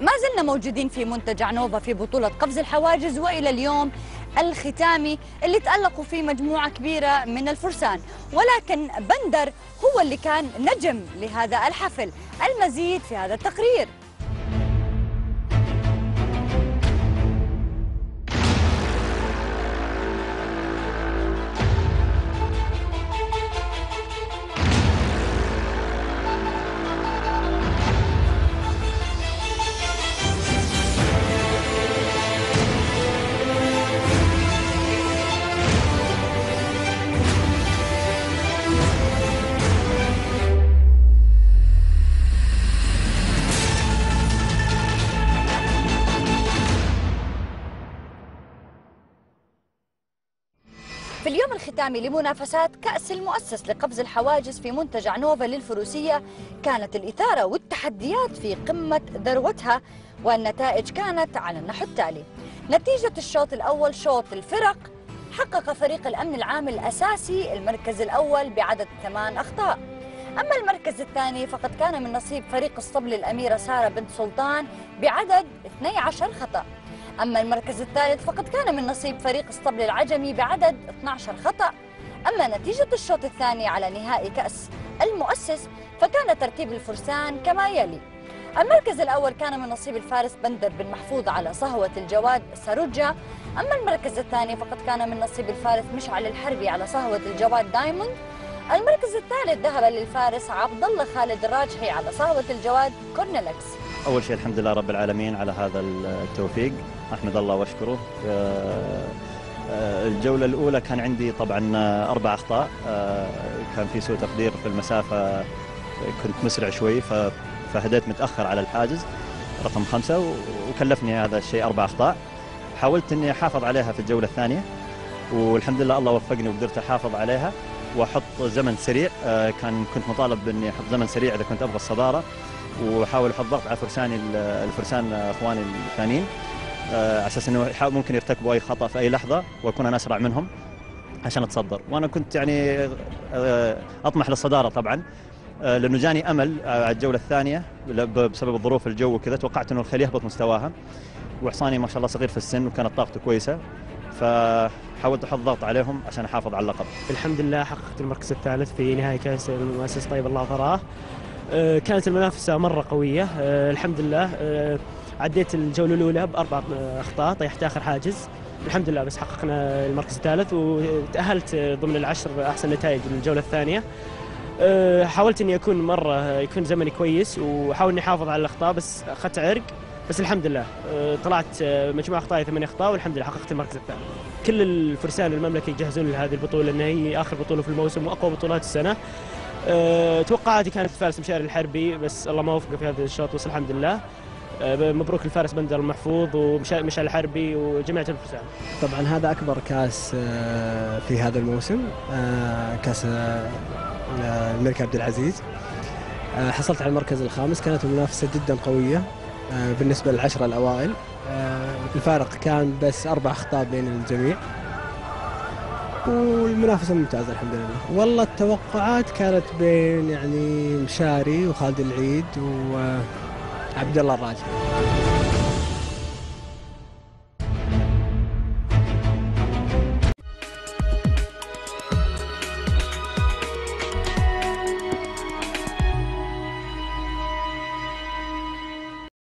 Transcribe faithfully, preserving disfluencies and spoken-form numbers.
ما زلنا موجودين في منتجع نوفا في بطولة قفز الحواجز، وإلى اليوم الختامي اللي تألقوا فيه مجموعة كبيرة من الفرسان، ولكن بندر هو اللي كان نجم لهذا الحفل. المزيد في هذا التقرير. في اليوم الختامي لمنافسات كأس المؤسس لقفز الحواجز في منتجع نوفا للفروسية، كانت الإثارة والتحديات في قمة ذروتها، والنتائج كانت على النحو التالي. نتيجة الشوط الأول شوط الفرق، حقق فريق الأمن العام الأساسي المركز الأول بعدد ثمان أخطاء. أما المركز الثاني فقد كان من نصيب فريق الصبل الأميرة سارة بنت سلطان بعدد اثني عشر خطأ. أما المركز الثالث فقد كان من نصيب فريق الصبل العجمي بعدد اثني عشر خطأ. أما نتيجة الشوط الثاني على نهائي كأس المؤسس فكان ترتيب الفرسان كما يلي: المركز الأول كان من نصيب الفارس بندر بن محفوظ على صهوة الجواد ساروجا. أما المركز الثاني فقد كان من نصيب الفارس مشعل الحربي على صهوة الجواد دايموند. المركز الثالث ذهب للفارس عبد الله خالد الراجحي على صهوة الجواد كورنلكس. أول شيء الحمد لله رب العالمين على هذا التوفيق، أحمد الله وأشكره. الجولة الأولى كان عندي طبعا أربع أخطاء، كان في سوء تقدير في المسافة، كنت مسرع شوي فهديت متأخر على الحاجز رقم خمسة، وكلفني هذا الشيء أربع أخطاء. حاولت إني أحافظ عليها في الجولة الثانية، والحمد لله الله وفقني وقدرت أحافظ عليها وأحط زمن سريع. كان كنت مطالب بإني أحط زمن سريع إذا كنت أبغى الصدارة، وحاول احط ضغط على فرساني الفرسان اخواني الثانيين على اساس انه ممكن يرتكبوا اي خطا في اي لحظه واكون انا اسرع منهم عشان اتصدر. وانا كنت يعني اطمح للصداره طبعا، لانه جاني امل على الجوله الثانيه بسبب الظروف الجو وكذا. توقعت انه الخيل يهبط مستواها، وحصاني ما شاء الله صغير في السن وكانت طاقته كويسه، فحاولت احط ضغط عليهم عشان احافظ على اللقب. الحمد لله حققت المركز الثالث في نهائي كاس المؤسس طيب الله ثراه. كانت المنافسة مرة قوية، الحمد لله. عديت الجولة الأولى بأربع أخطاء، طيحت آخر حاجز الحمد لله، بس حققنا المركز الثالث وتأهلت ضمن العشر أحسن نتائج للجولة الثانية. حاولت إني أكون مرة يكون زمني كويس، وحاول إني أحافظ على الأخطاء، بس أخذت عرق، بس الحمد لله طلعت مجموع أخطائي ثمانية أخطاء والحمد لله حققت المركز الثاني. كل الفرسان المملكة يجهزون لهذه البطولة، لأن هي آخر بطولة في الموسم وأقوى بطولات السنة. أه توقعاتي كانت الفارس مشعل الحربي، بس الله ما وفقه في هذا الشوط، وصل الحمد لله. أه مبروك الفارس بندر المحفوظ ومشعل الحربي وجميع الفرسان. طبعا هذا اكبر كاس في هذا الموسم، كاس الملك عبد العزيز. حصلت على المركز الخامس، كانت المنافسه جدا قويه بالنسبه للعشره الاوائل. الفارق كان بس اربع اخطاء بين الجميع، والمنافسة ممتازة الحمد لله. والله التوقعات كانت بين يعني مشاري وخالد العيد وعبد الله الراجحي.